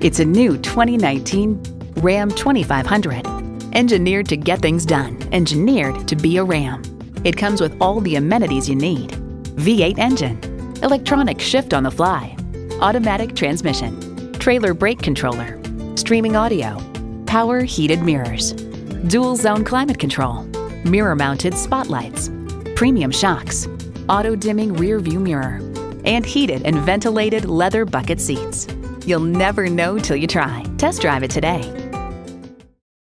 It's a new 2019 Ram 2500. Engineered to get things done, engineered to be a Ram. It comes with all the amenities you need. V8 engine, electronic shift on the fly, automatic transmission, trailer brake controller, streaming audio, power heated mirrors, dual zone climate control, mirror mounted spotlights, premium shocks, auto dimming rear view mirror, and heated and ventilated leather bucket seats. You'll never know till you try. Test drive it today.